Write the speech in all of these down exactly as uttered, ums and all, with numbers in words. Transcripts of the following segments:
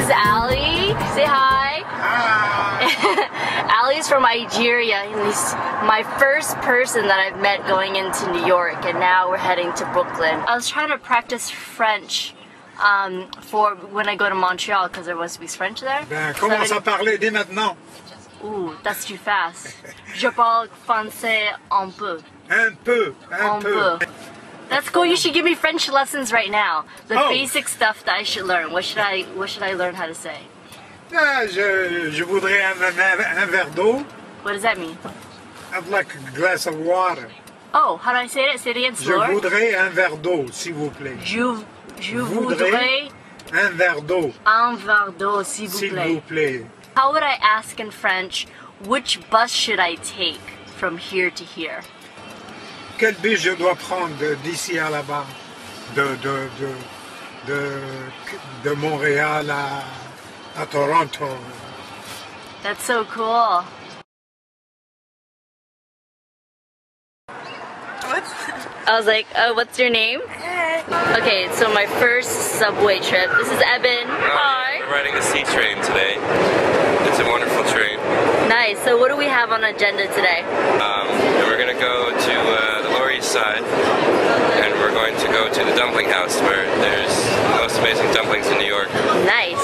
is Ali. Say hi. Hi. Ali's from Nigeria, and he's my first person that I've met going into New York, and now we're heading to Brooklyn. I was trying to practice French um, for when I go to Montreal because everyone speaks French there. Ben, commence à parler dès maintenant. Ooh, that's too fast. Je parle français un peu. Un peu, un, un peu. peu. That's cool. You should give me French lessons right now. The oh. basic stuff that I should learn. What should I What should I learn how to say? Ah, je, je voudrais un, un, un verre d'eau. What does that mean? I'd like a glass of water. Oh, how do I say it? Say it again slower. Je voudrais un verre d'eau, s'il vous plaît. Je, je voudrais un verre d'eau. Un verre d'eau, s'il vous, vous plaît. How would I ask in French, which bus should I take from here to here? Quel bus je dois prendre d'ici à là-bas? De, de, de, de, de Montréal à, à Toronto. That's so cool. What's I was like, oh, what's your name? Hey. Okay, so my first subway trip. This is Eben. Hi. We're riding the C train today. It's a wonderful train. Nice. So what do we have on agenda today? Um, and we're going to go to uh, the Lower East Side, and we're going to go to the dumpling house where there's the most amazing dumplings in New York. Nice.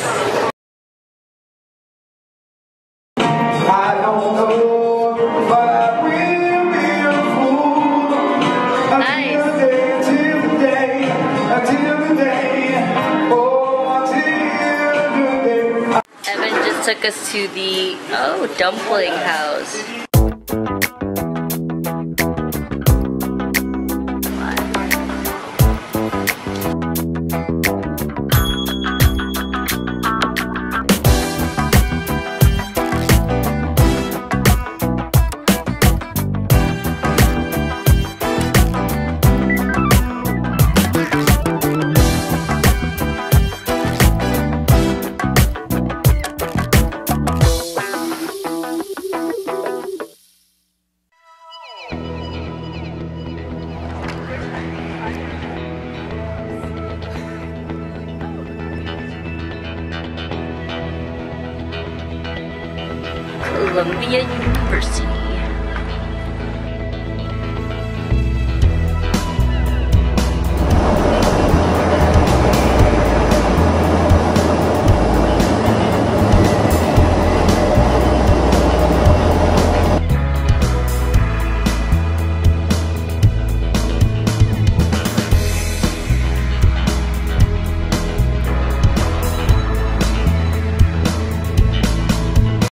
I don't know, but I will be a fool Nice. until the day, until the day, until the day, oh, until the day. Evan just took us to the, oh, dumpling house. Columbia University.